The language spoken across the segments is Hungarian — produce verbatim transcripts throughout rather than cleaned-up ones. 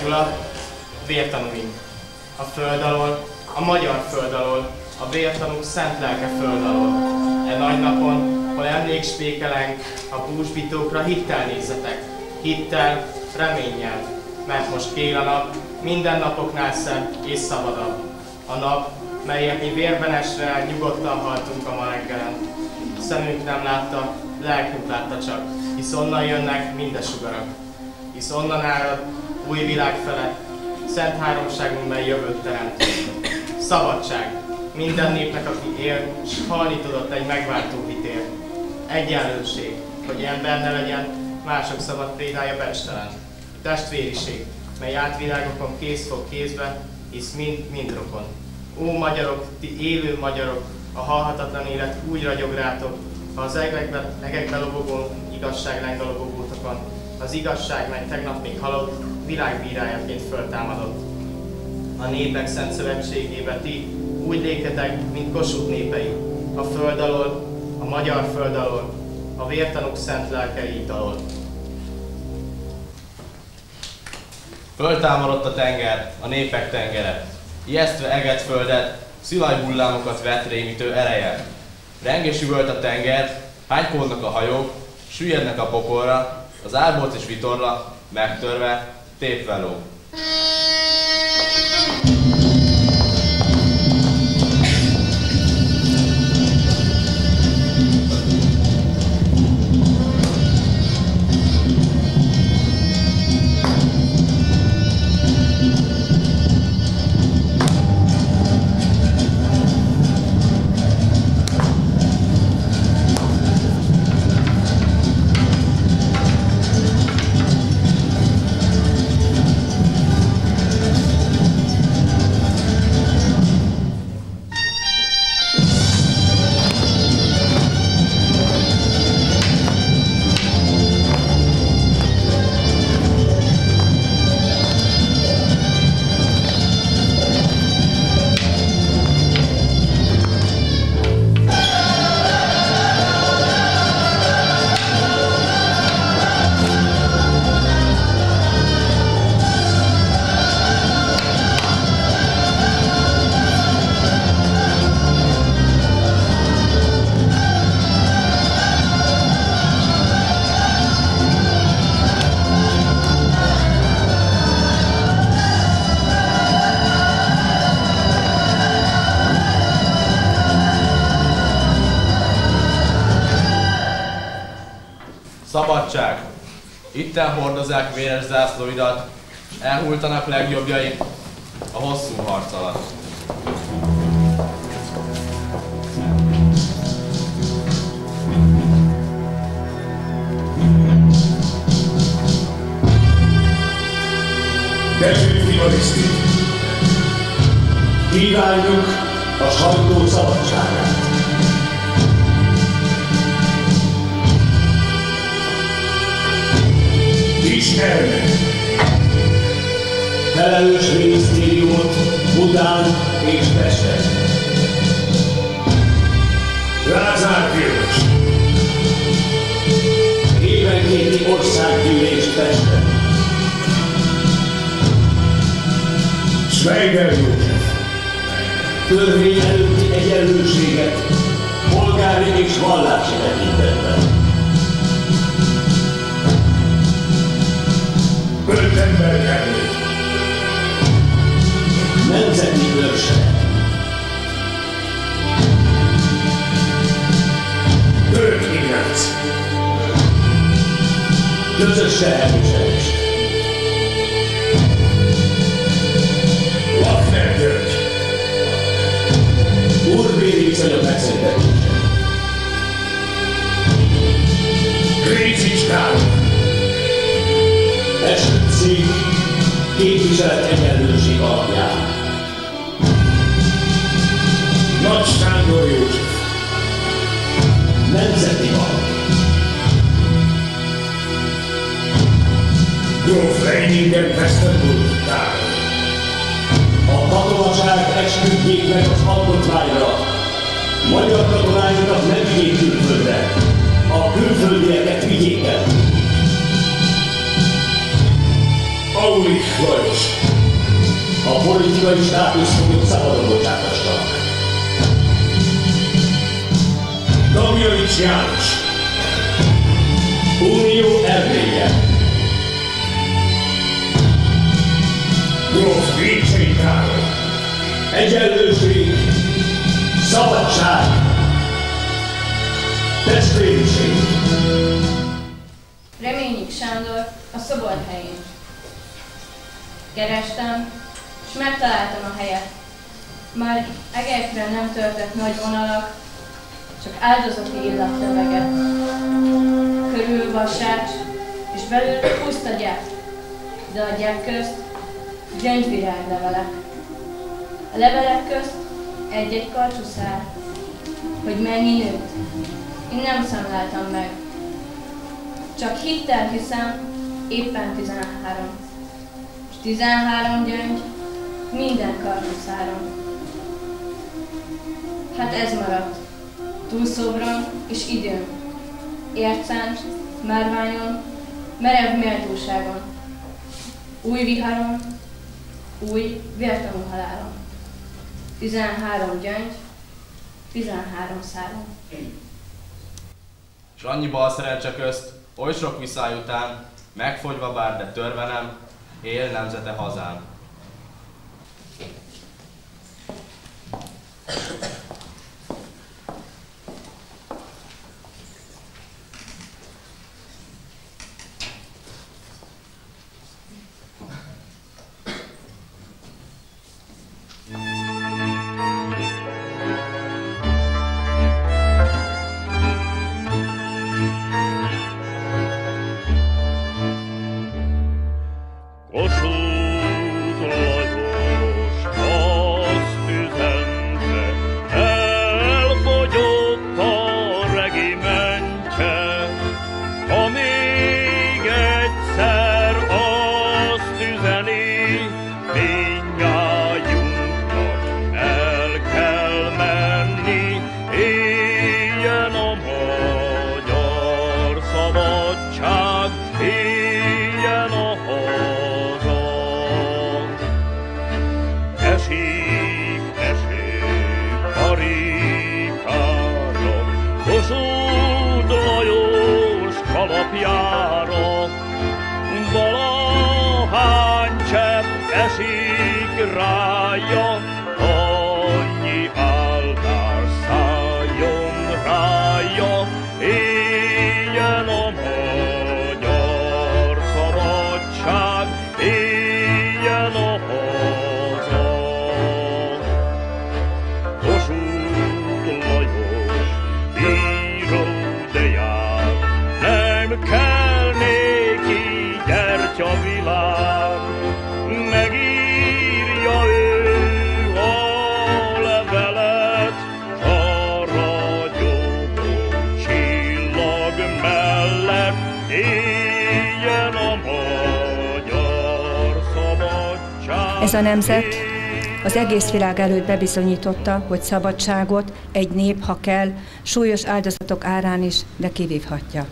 Gyula, vértanúink. A föld alól, a magyar föld alól, a vértanúk szent lelke föld alól. E nagy napon, hol emlékspékelenk, a búsbitókra hittel nézzetek. Hittel, reménnyel, mert most kél a nap, minden napoknál szebb és szabadabb. A nap, melyet mi vérben esve nyugodtan haltunk a ma reggelen. Szemünk nem látta, lelkünk látta csak, hisz onnan jönnek mindesugarak. Hisz onnan árad új világ felett, szent háromságunkban jövőt teremt. Szabadság, minden népnek, aki él, s halni tudott egy megváltó hitér. Egyenlőség, hogy ilyen benne legyen, mások szabad példája becstelen. Testvériség, mely átvilágokon kéz fog kézbe, hisz mind, mind rokon. Ó magyarok, ti élő magyarok, a halhatatlan élet úgy ragyog rátok, ha az egekbe, egekbe lobogó igazság lenge lobogótokon, az igazság, mely tegnap még halott, világbírájaként föltámadott. A népek szent szövetségébe ti úgy léketek, mint Kossuth népei, a föld alól, a magyar föld alól, a vértanúk szent lelkei alól. Föltámadott a tenger, a népek tengere, ijesztve eget földet, szilajhullámokat vett rémítő ereje. Reng és üvölt a tenger, hánykódnak a hajók, süllyednek a pokolra, az árbolt és vitorla, megtörve, tépve lóg. Szabadság! Itten hordozzák véres zászlóidat, elhultanak legjobbjaik a hosszú harc alatt. Kedvű fivariszti! Kívánjuk a sajtó szabadságát! Kis Erne! Felelős minisztériumot Budán és Pesten. Lázár Vilmos! Évenkénti országgyűlés Pesten. Schweiger József! Törvény előtti egyenlőséget polgári és vallási tekintetben. Ötember Ernő! Nemzeti őrse! Török Ignác! Közös teherviselés! Wagner György! Úrbéri viszonyok megszüntetése! Grécics Károly! Esküdtség képviselet egyenlőség alapján. Nagy Sándor József! Nemzeti bank! Gróf Leiningen-Westerburg Károly! A katonaság esküdjék meg az alkotmányra. Magyar katonáikat ne vigyék külföldre. A külföldieket vigyék el. Paulich Lajos. A politikai státuszfoglyok szabadon bocsátassanak. Damjanics János. Unió Erdélye. Gróf Vécsei Károly. Egyenlőség, szabadság, testvériség. Reményik Sándor a szobor helyén. Kerestem, és megtaláltam a helyet. Már egekre nem törtött nagy vonalak, csak áldozati illat levegett. Körül vasárcs, és belül puszta gyep, de a gyep közt gyöngyviráglevelek. A levelek közt egy-egy karcsú szál, hogy mennyi nőtt, én nem számláltam meg. Csak hittel hiszem, éppen tizenhárom. És tizenhárom gyöngy minden karcsú száron. Hát ez maradt, túlszobron és időn, ércen, márványon, merev méltóságon, új viharon, új vértanú halálon. Tizenhárom gyöngy, tizenhárom száron. S annyi bal szerencse közt, oly sok viszály után, megfogyva bár, de törve nem, él nemzete hazán. Ez a nemzet az egész világ előtt bebizonyította, hogy szabadságot egy nép, ha kell, súlyos áldozatok árán is, de kivívhatja.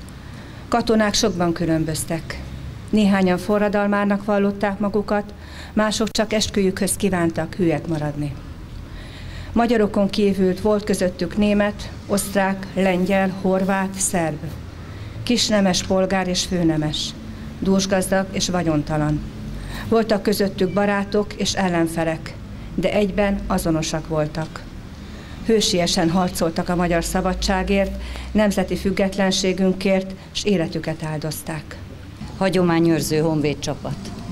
Katonák sokban különböztek. Néhányan forradalmárnak vallották magukat, mások csak esküjükhöz kívántak hülyek maradni. Magyarokon kívül volt közöttük német, osztrák, lengyel, horvát, szerb. Kisnemes polgár és főnemes, dúsgazdag és vagyontalan. Voltak közöttük barátok és ellenfelek, de egyben azonosak voltak. Hősiesen harcoltak a magyar szabadságért, nemzeti függetlenségünkért, és életüket áldozták. Hagyományőrző honvédcsapat.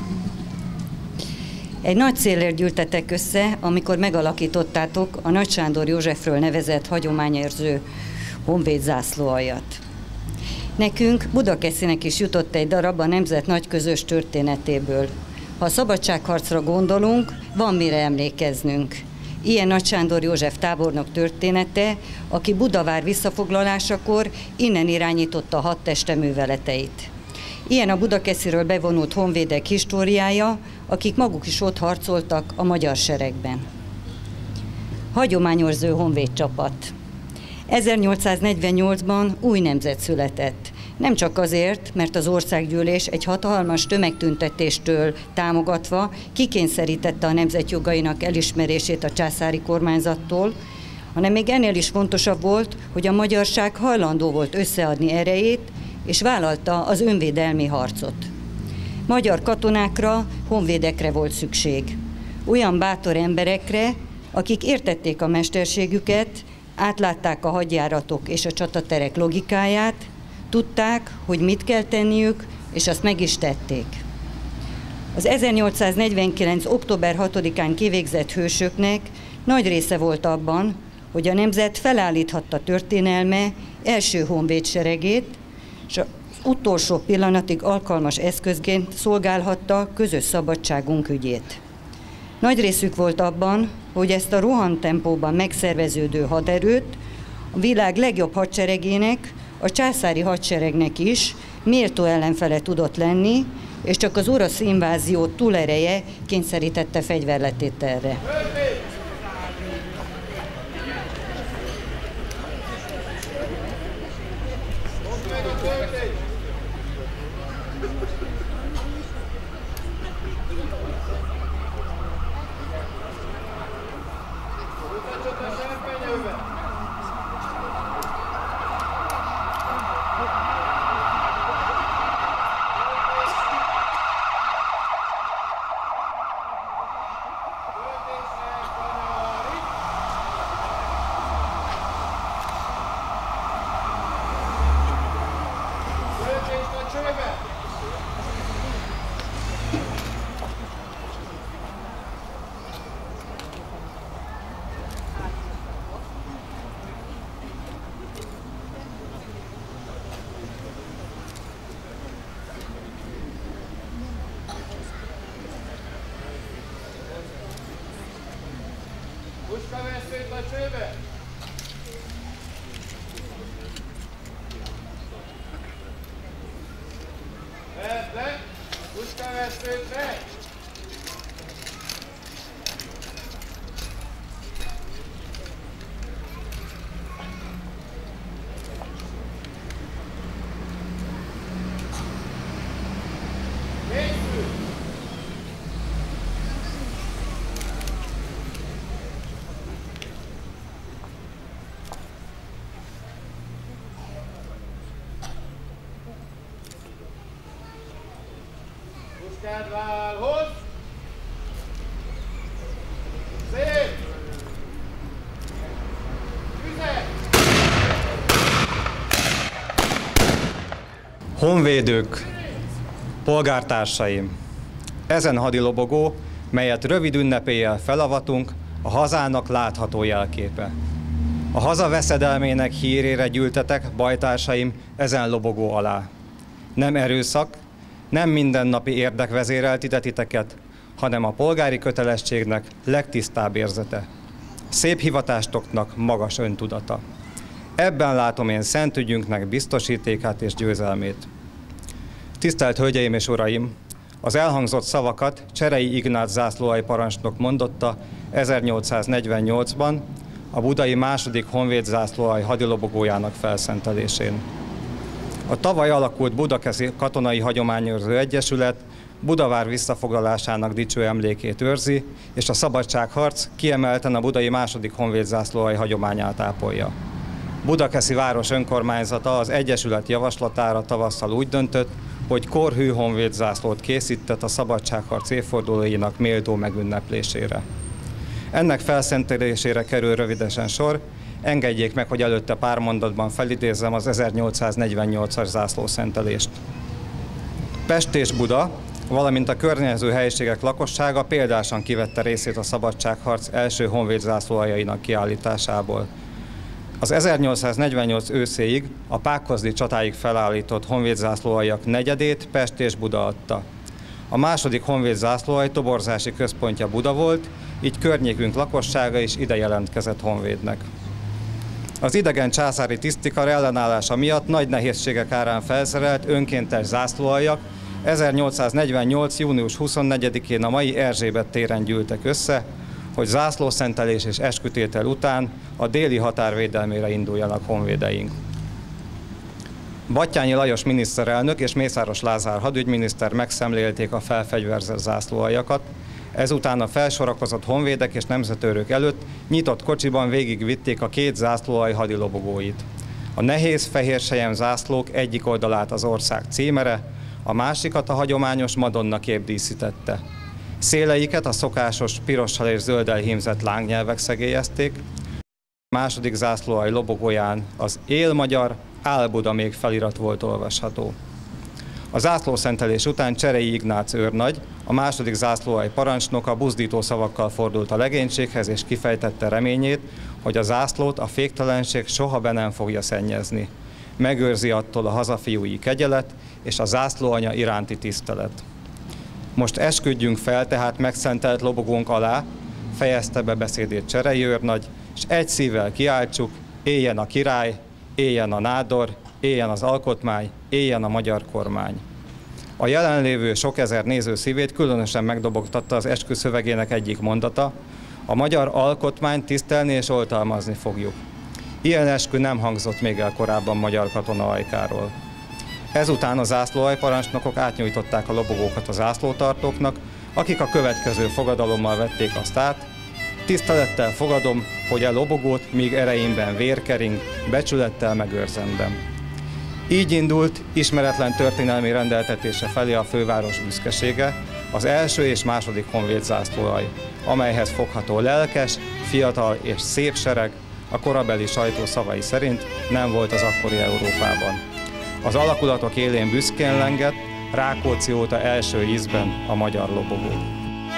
Egy nagy célért gyűltetek össze, amikor megalakítottátok a Nagy Sándor Józsefről nevezett hagyományőrző honvéd zászlóaljat. Nekünk, Budakeszinek is jutott egy darab a nemzet nagy közös történetéből. Ha a szabadságharcra gondolunk, van mire emlékeznünk. Ilyen Nagy Sándor József tábornok története, aki Budavár visszafoglalásakor innen irányította a hadteste műveleteit. Ilyen a Budakesziről bevonult honvédek históriája, akik maguk is ott harcoltak a magyar seregben. Hagyományőrző honvédcsapat. ezernyolcszáznegyvennyolcban új nemzet született. Nem csak azért, mert az országgyűlés egy hatalmas tömegtüntetéstől támogatva kikényszerítette a nemzetjogainak elismerését a császári kormányzattól, hanem még ennél is fontosabb volt, hogy a magyarság hajlandó volt összeadni erejét, és vállalta az önvédelmi harcot. Magyar katonákra, honvédekre volt szükség. Olyan bátor emberekre, akik értették a mesterségüket, átlátták a hadjáratok és a csataterek logikáját, tudták, hogy mit kell tenniük, és azt meg is tették. Az ezernyolcszáznegyvenkilenc. október hatodikán kivégzett hősöknek nagy része volt abban, hogy a nemzet felállíthatta történelme első honvédseregét, és az utolsó pillanatig alkalmas eszközként szolgálhatta közös szabadságunk ügyét. Nagy részük volt abban, hogy ezt a rohantempóban megszerveződő haderőt a világ legjobb hadseregének, a császári hadseregnek is méltó ellenfele tudott lenni, és csak az orosz invázió túlereje kényszerítette fegyverletételre. Puskaveszőt a csőbe! Vedd le! Puskaveszőt le! Puskád válhoz! Szép! Tüzet! Honvédők, polgártársaim! Ezen hadilobogó, melyet rövid ünnepéllyel felavatunk, a hazának látható jelképe. A haza veszedelmének hírére gyűltetek, bajtársaim, ezen lobogó alá. Nem erőszak, nem mindennapi érdek vezérelt ide titeket, hanem a polgári kötelességnek legtisztább érzete. Szép hivatástoknak magas öntudata. Ebben látom én szent ügyünknek biztosítékát és győzelmét. Tisztelt Hölgyeim és Uraim! Az elhangzott szavakat Cserei Ignác zászlóalj parancsnok mondotta ezernyolcszáznegyvennyolcban a budai második honvéd zászlóalj hadilobogójának felszentelésén. A tavaly alakult Budakeszi Katonai Hagyományőrző Egyesület Budavár visszafoglalásának dicső emlékét őrzi, és a szabadságharc kiemelten a budai második honvéd zászlóalj hagyományát ápolja. Budakeszi város önkormányzata az Egyesület javaslatára tavasszal úgy döntött, hogy korhű honvédzászlót készített a szabadságharc évfordulóinak méltó megünneplésére. Ennek felszentelésére kerül rövidesen sor, engedjék meg, hogy előtte pár mondatban felidézzem az ezernyolcszáznegyvennyolcas zászlószentelést. Pest és Buda, valamint a környező helyiségek lakossága példásan kivette részét a szabadságharc első honvédzászlóaljainak kiállításából. Az ezernyolcszáznegyvennyolc őszéig a Pákozdi csatáig felállított honvédzászlóaljak negyedét Pest és Buda adta. A második honvédzászlóalj toborzási központja Buda volt, így környékünk lakossága is ide jelentkezett honvédnek. Az idegen császári tisztikar ellenállása miatt nagy nehézségek árán felszerelt önkéntes zászlóaljak ezernyolcszáznegyvennyolc. június huszonnegyedikén a mai Erzsébet téren gyűltek össze, hogy zászlószentelés és eskütétel után a déli határ védelmére induljanak honvédeink. Batthyány Lajos miniszterelnök és Mészáros Lázár hadügyminiszter megszemlélték a felfegyverzett zászlóaljakat, ezután a felsorakozott honvédek és nemzetőrök előtt nyitott kocsiban végigvitték a két zászlóalj hadilobogóit. A nehéz fehér selyem zászlók egyik oldalát az ország címere, a másikat a hagyományos Madonna kép díszítette. Széleiket a szokásos pirossal és zölddel hímzett lángnyelvek szegélyezték, a második zászlóalj lobogóján az Él magyar, Áll Buda még felirat volt olvasható. A zászlószentelés után Cserei Ignác őrnagy, a második zászlóalj parancsnoka buzdító szavakkal fordult a legénységhez és kifejtette reményét, hogy a zászlót a féktelenség soha be nem fogja szennyezni. Megőrzi attól a hazafiúi kegyelet és a zászlóanya iránti tisztelet. Most esküdjünk fel tehát megszentelt lobogónk alá, fejezte be beszédét Cserei őrnagy, és egy szívvel kiáltsuk, éljen a király, éljen a nádor, éljen az alkotmány, éljen a magyar kormány. A jelenlévő sok ezer néző szívét különösen megdobogtatta az eskü szövegének egyik mondata, a magyar alkotmányt tisztelni és oltalmazni fogjuk. Ilyen eskü nem hangzott még el korábban magyar katona ajkáról. Ezután a zászlóaljparancsnokok átnyújtották a lobogókat a zászlótartóknak, akik a következő fogadalommal vették azt át: tisztelettel fogadom, hogy a lobogót, míg ereimben vér kering, becsülettel megőrzendem. Így indult ismeretlen történelmi rendeltetése felé a főváros büszkesége, az első és második honvéd zászlóalj, amelyhez fogható lelkes, fiatal és szép sereg, a korabeli sajtó szavai szerint nem volt az akkori Európában. Az alakulatok élén büszkén lengett, Rákóczi óta első ízben a magyar lobogó.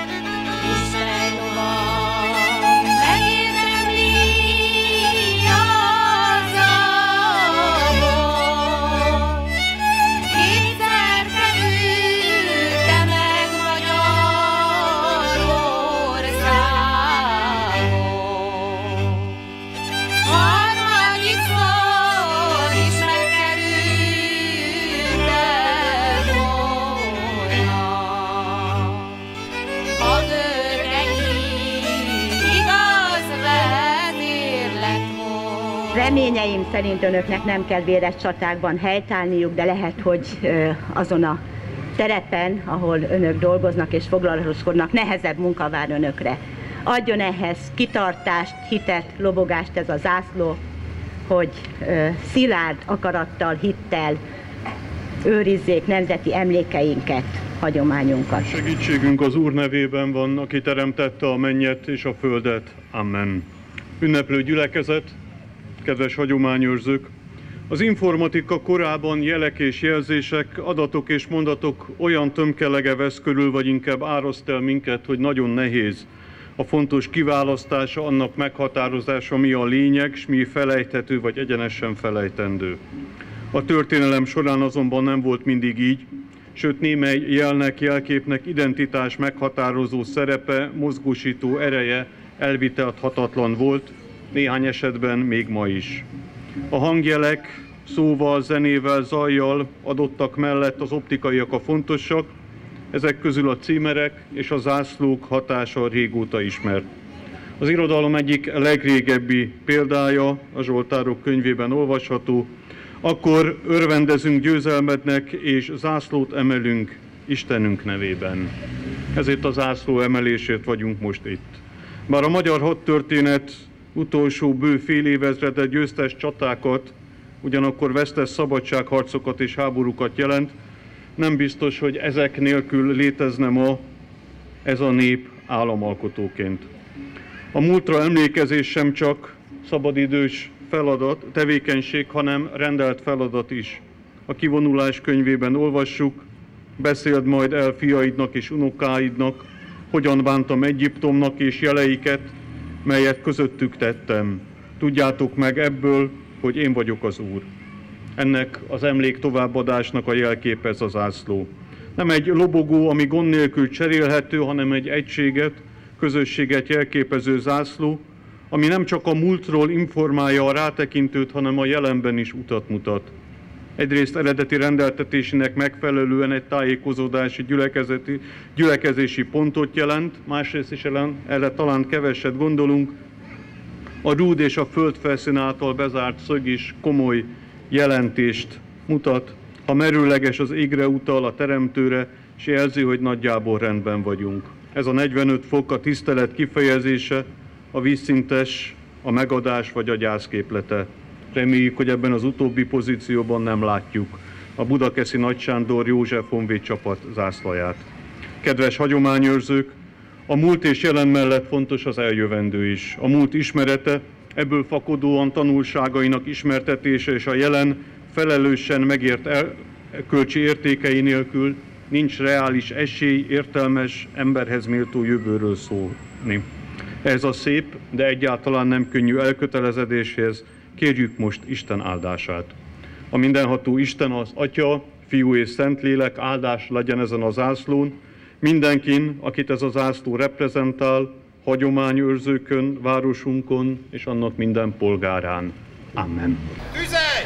Reményeim szerint önöknek nem kell véres csatákban helytállniuk, de lehet, hogy azon a terepen, ahol önök dolgoznak és foglalkoznak, nehezebb munka vár önökre. Adjon ehhez kitartást, hitet, lobogást ez a zászló, hogy szilárd akarattal, hittel őrizzék nemzeti emlékeinket, hagyományunkat. Segítségünk az Úr nevében van, aki teremtette a mennyet és a földet. Amen. Ünneplő gyülekezet, kedves hagyományőrzők! Az informatika korában jelek és jelzések, adatok és mondatok olyan tömkelege vesz körül, vagy inkább áraszt el minket, hogy nagyon nehéz a fontos kiválasztása, annak meghatározása, mi a lényeg, s mi felejthető, vagy egyenesen felejtendő. A történelem során azonban nem volt mindig így, sőt némely jelnek, jelképnek identitás meghatározó szerepe, mozgósító ereje elvitathatatlan volt, néhány esetben még ma is. A hangjelek szóval, zenével, zajjal adottak mellett az optikaiak a fontosak, ezek közül a címerek és a zászlók hatása régóta ismert. Az irodalom egyik legrégebbi példája, a Zsoltárok könyvében olvasható: akkor örvendezünk győzelmednek, és zászlót emelünk Istenünk nevében. Ezért a zászló emelésért vagyunk most itt. Bár a magyar hadtörténet utolsó bő fél évezrede győztes csatákat, ugyanakkor vesztes szabadságharcokat és háborúkat jelent, nem biztos, hogy ezek nélkül létezne ma ez a nép államalkotóként. A múltra emlékezés sem csak szabadidős feladat, tevékenység, hanem rendelt feladat is. A Kivonulás könyvében olvassuk: beszéld majd el fiaidnak és unokáidnak, hogyan bántam Egyiptomnak és jeleiket, melyet közöttük tettem. Tudjátok meg ebből, hogy én vagyok az Úr. Ennek az emlék továbbadásnak a jelképe ez a zászló. Nem egy lobogó, ami gond nélkül cserélhető, hanem egy egységet, közösséget jelképező zászló, ami nem csak a múltról informálja a rátekintőt, hanem a jelenben is utat mutat. Egyrészt eredeti rendeltetésének megfelelően egy tájékozódási gyülekezeti, gyülekezési pontot jelent, másrészt is ellen, erre talán keveset gondolunk, a rúd és a földfelszín által bezárt szög is komoly jelentést mutat, ha merőleges az égre utal, a teremtőre, és jelzi, hogy nagyjából rendben vagyunk. Ez a negyvenöt fok a tisztelet kifejezése, a vízszintes, a megadás vagy a gyászképlete. Reméljük, hogy ebben az utóbbi pozícióban nem látjuk a Budakeszi Nagy Sándor József Honvéd csapat zászlaját. Kedves hagyományőrzők, a múlt és jelen mellett fontos az eljövendő is. A múlt ismerete, ebből fakadóan tanulságainak ismertetése és a jelen felelősen megért elkölcsi értékei nélkül nincs reális esély értelmes, emberhez méltó jövőről szólni. Ez a szép, de egyáltalán nem könnyű elkötelezedéshez kérjük most Isten áldását. A mindenható Isten az Atya, Fiú és Szentlélek áldás legyen ezen a zászlón, mindenkin, akit ez a zászló reprezentál, hagyományőrzőkön, városunkon és annak minden polgárán. Amen. Tüzelj!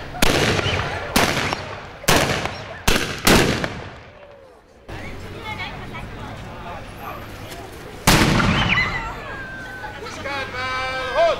Puskádnál, hozd!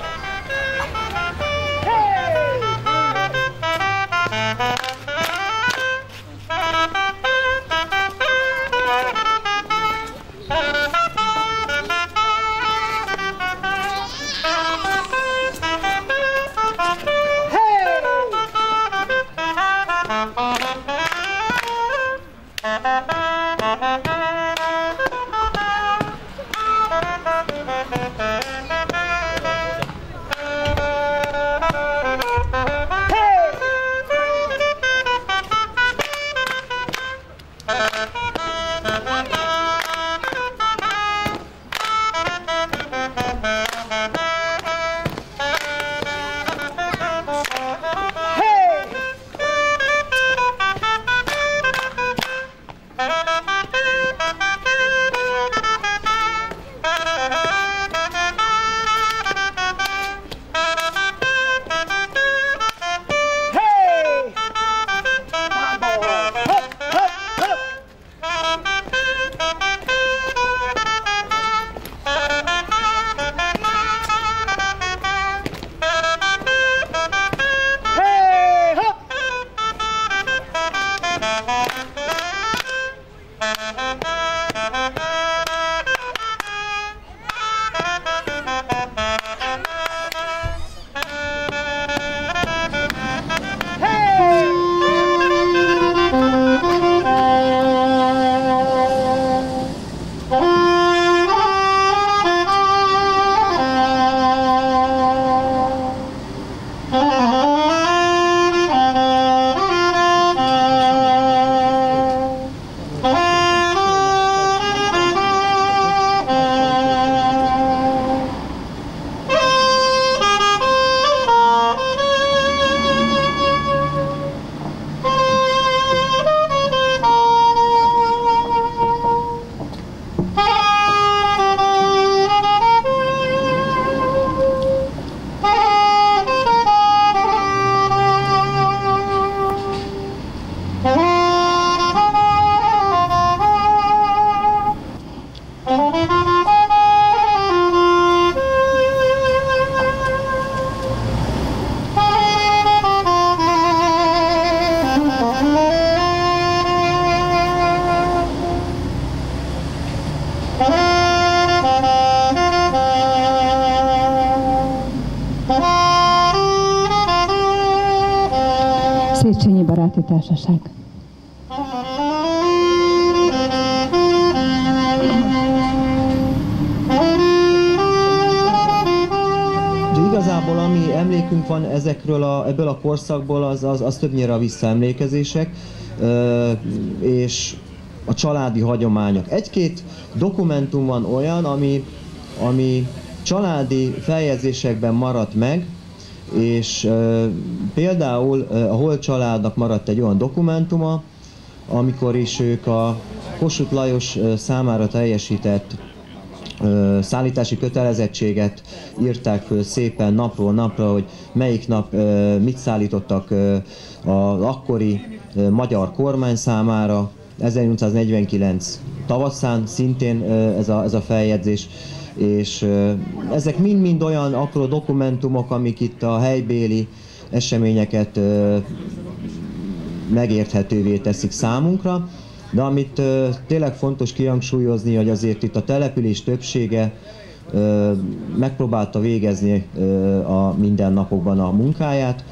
Széchenyi Baráti Társaság. De igazából ami emlékünk van ezekről a, ebből a korszakból, az, az, az többnyire a visszaemlékezések és a családi hagyományok. Egy-két dokumentum van olyan, ami, ami családi feljegyzésekben maradt meg, és e, például a Holt családnak maradt egy olyan dokumentuma, amikor is ők a Kossuth Lajos számára teljesített e, szállítási kötelezettséget írták föl szépen napról napra, hogy melyik nap e, mit szállítottak e, az akkori e, magyar kormány számára. ezernyolcszáznegyvenkilenc tavaszán szintén e, ez, a, ez a feljegyzés. És ezek mind-mind olyan apró dokumentumok, amik itt a helybéli eseményeket megérthetővé teszik számunkra, de amit tényleg fontos kihangsúlyozni, hogy azért itt a település többsége megpróbálta végezni a mindennapokban a munkáját,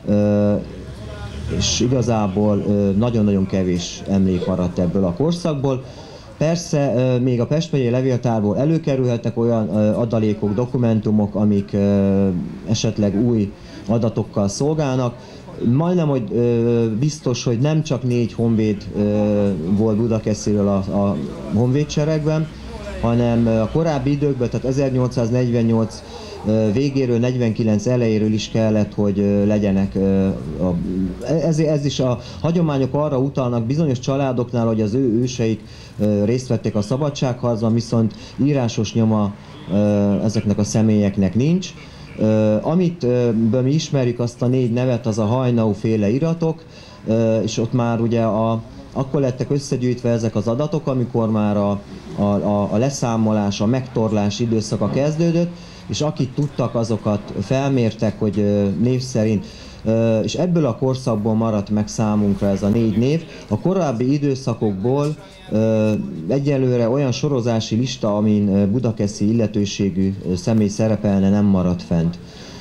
és igazából nagyon-nagyon kevés emlék maradt ebből a korszakból. Persze még a Pest megyei levéltárból előkerülhetnek olyan adalékok, dokumentumok, amik esetleg új adatokkal szolgálnak. Majdnem, hogy biztos, hogy nem csak négy honvéd volt Budakesziről a, a honvédseregben, hanem a korábbi időkben, tehát ezernyolcszáznegyvennyolc végéről, negyvenkilenc elejéről is kellett, hogy legyenek. Ez, ez is a hagyományok arra utalnak bizonyos családoknál, hogy az ő őseik részt vették a szabadságharcban, viszont írásos nyoma ezeknek a személyeknek nincs. Amit mi ismerjük, azt a négy nevet, az a Hajnau féle iratok, és ott már ugye a, akkor lettek összegyűjtve ezek az adatok, amikor már a, a, a leszámolás, a megtorlás időszaka kezdődött, és akik tudtak, azokat felmértek, hogy név szerint, és ebből a korszakból maradt meg számunkra ez a négy név. A korábbi időszakokból egyelőre olyan sorozási lista, amin budakeszi illetőségű személy szerepelne, nem maradt fent.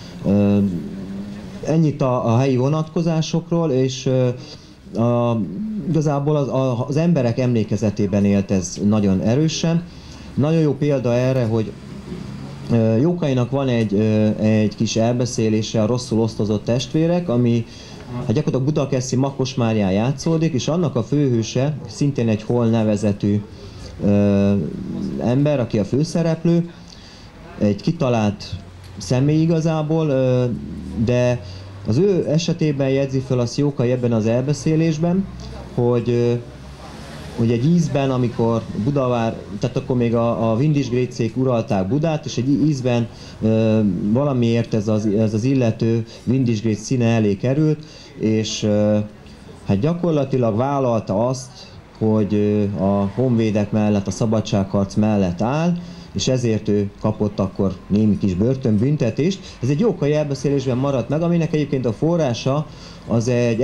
Ennyit a, a helyi vonatkozásokról, és a, igazából az, a, az emberek emlékezetében élt ez nagyon erősen. Nagyon jó példa erre, hogy Jókainak van egy, egy kis elbeszélése, a Rosszul osztozott testvérek, ami hát gyakorlatilag Budakeszi Makosmárján játszódik, és annak a főhőse szintén egy Hol nevezetű ö, ember, aki a főszereplő, egy kitalált személy igazából, ö, de az ő esetében jegyzi fel azt Jókai ebben az elbeszélésben, hogy ö, hogy egy ízben, amikor Budavár, tehát akkor még a, a Vindisgrécék uralták Budát, és egy ízben e, valamiért ez az, ez az illető Vindisgrét színe elé került, és e, hát gyakorlatilag vállalta azt, hogy e, a honvédek mellett, a szabadságharc mellett áll, és ezért ő kapott akkor némi kis börtönbüntetést. Ez egy Jókai elbeszélésben maradt meg, aminek egyébként a forrása az egy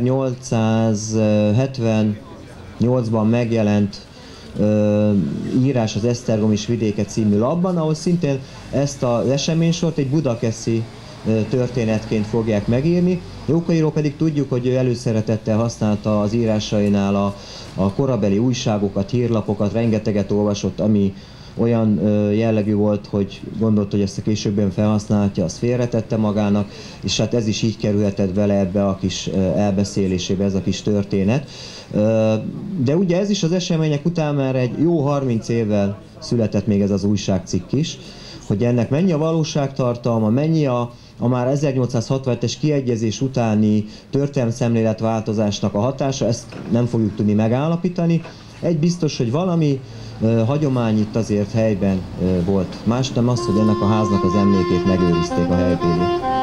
ezernyolcszázhetvennyolcban megjelent ö, írás, az Esztergomi vidéke című lapban, ahol szintén ezt az eseménysort egy budakeszi ö, történetként fogják megírni. Jókairól pedig tudjuk, hogy ő előszeretettel használta az írásainál a, a korabeli újságokat, hírlapokat, rengeteget olvasott, ami olyan ö, jellegű volt, hogy gondolt, hogy ezt a későbben felhasználhatja, azt félretette magának, és hát ez is így kerülhetett bele ebbe a kis ö, elbeszélésébe, ez a kis történet. Ö, de ugye ez is az események után már egy jó harminc évvel született még ez az újságcikk is, hogy ennek mennyi a valóságtartalma, mennyi a, a már ezernyolcszázhatvanhetes kiegyezés utáni történelmszemléletváltozásnak a hatása, ezt nem fogjuk tudni megállapítani. Egy biztos, hogy valami uh, hagyomány itt azért helyben uh, volt. Más nem az, hogy ennek a háznak az emlékét megőrizték a helybéliek.